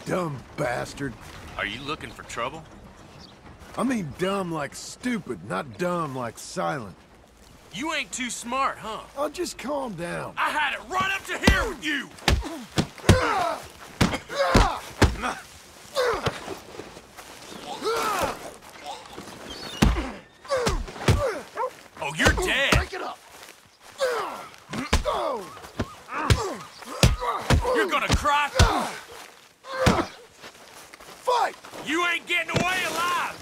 dumb bastard. Are you looking for trouble? I mean dumb like stupid, not dumb like silent. You ain't too smart, huh? Oh, just calm down. I had it right up to here with you! Oh, you're dead! Break it up! You're gonna cry? Fight! You ain't getting away alive!